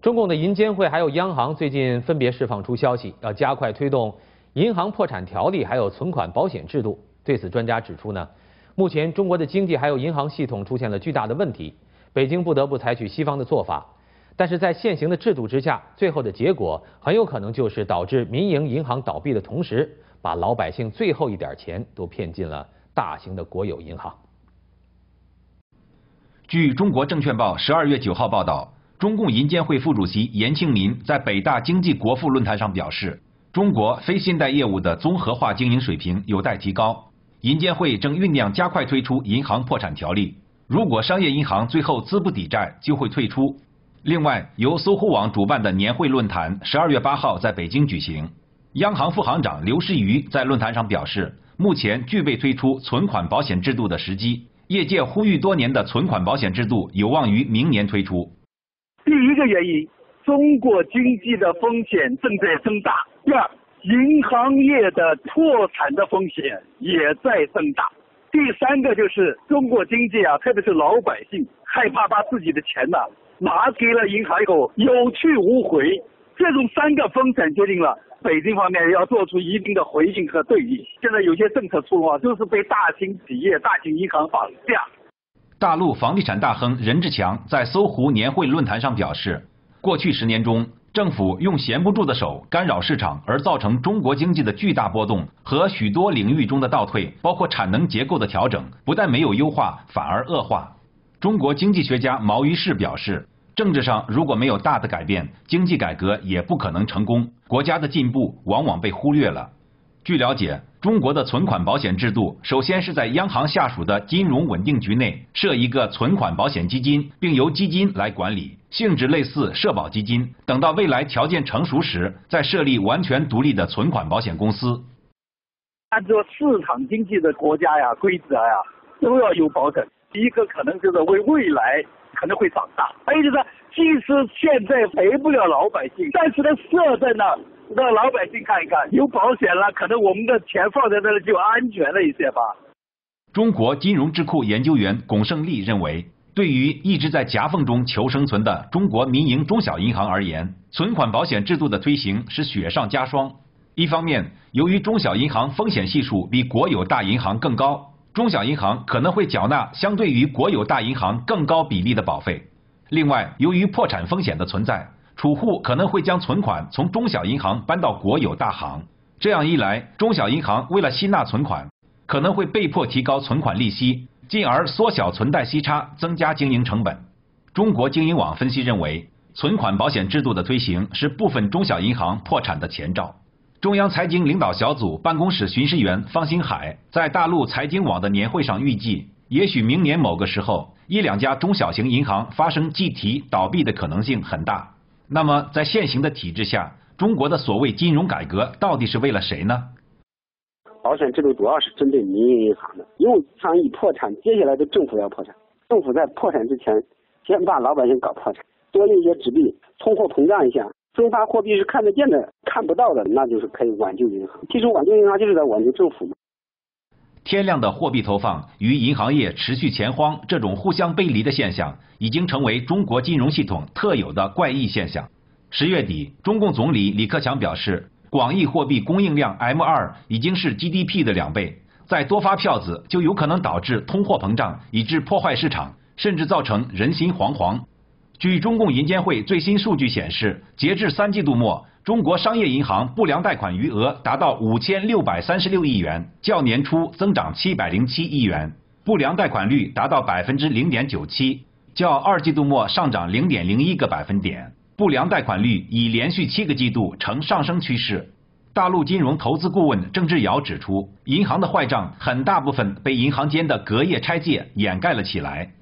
中共的银监会还有央行最近分别释放出消息，要加快推动银行破产条例还有存款保险制度。对此，专家指出呢，目前中国的经济还有银行系统出现了巨大的问题，北京不得不采取西方的做法。但是在现行的制度之下，最后的结果很有可能就是导致民营银行倒闭的同时，把老百姓最后一点钱都骗进了大型的国有银行。 据中国证券报12月9号报道，中共银监会副主席严庆民在北大经济国富论坛上表示，中国非信贷业务的综合化经营水平有待提高。银监会正酝酿加快推出银行破产条例，如果商业银行最后资不抵债，就会退出。另外，由搜狐网主办的年会论坛12月8号在北京举行。央行副行长刘士余在论坛上表示，目前具备推出存款保险制度的时机，业界呼吁多年的存款保险制度有望于明年推出。 第一个原因，中国经济的风险正在增大；第二，银行业的破产的风险也在增大；第三个就是中国经济特别是老百姓害怕把自己的钱拿给了银行以后有去无回，这种三个风险决定了北京方面要做出一定的回应和对应。现在有些政策出炉就是被大型企业、大型银行绑架。 大陆房地产大亨任志强在搜狐年会论坛上表示，过去10年中，政府用闲不住的手干扰市场，而造成中国经济的巨大波动和许多领域中的倒退，包括产能结构的调整，不但没有优化，反而恶化。中国经济学家毛于轼表示，政治上如果没有大的改变，经济改革也不可能成功，国家的进步往往被忽略了。据了解，中国的存款保险制度首先是在央行下属的金融稳定局内设一个存款保险基金，并由基金来管理，性质类似社保基金。等到未来条件成熟时，再设立完全独立的存款保险公司。 按照市场经济的国家规则都要有保险。第一个可能就是为未来可能会长大，还有就是即使现在赔不了老百姓，但是呢设在那让老百姓看一看，有保险了，可能我们的钱放在那里就安全了一些吧。 中国金融智库研究员龚胜利认为，对于一直在夹缝中求生存的中国民营中小银行而言，存款保险制度的推行是雪上加霜。一方面，由于中小银行风险系数比国有大银行更高，中小银行可能会缴纳相对于国有大银行更高比例的保费。另外，由于破产风险的存在，储户可能会将存款从中小银行搬到国有大行，这样一来，中小银行为了吸纳存款，可能会被迫提高存款利息，进而缩小存贷息差，增加经营成本。中国经营网分析认为，存款保险制度的推行是部分中小银行破产的前兆。中央财经领导小组办公室巡视员方星海在大陆财经网的年会上预计，也许明年某个时候，1-2家中小型银行发生计提倒闭的可能性很大。那么，在现行的体制下，中国的所谓金融改革到底是为了谁呢？ 保险制度主要是针对民营银行的，因为银行一破产，接下来的政府要破产，政府在破产之前，先把老百姓搞破产，多印些纸币，通货膨胀一下，分发货币是看得见的，看不到的，那就是可以挽救银行。其实挽救银行就是在挽救政府嘛。 天量的货币投放与银行业持续钱荒这种互相背离的现象，已经成为中国金融系统特有的怪异现象。10月底，中共总理李克强表示，广义货币供应量 M2 已经是 GDP 的2倍，再多发票子就有可能导致通货膨胀，以致破坏市场，甚至造成人心惶惶。据中共银监会最新数据显示，截至3季度末，中国商业银行不良贷款余额达到5636亿元，较年初增长707亿元，不良贷款率达到0.97%，较2季度末上涨0.01个百分点，不良贷款率已连续7个季度呈上升趋势。大陆金融投资顾问郑志尧指出，银行的坏账很大部分被银行间的隔夜拆借掩盖了起来。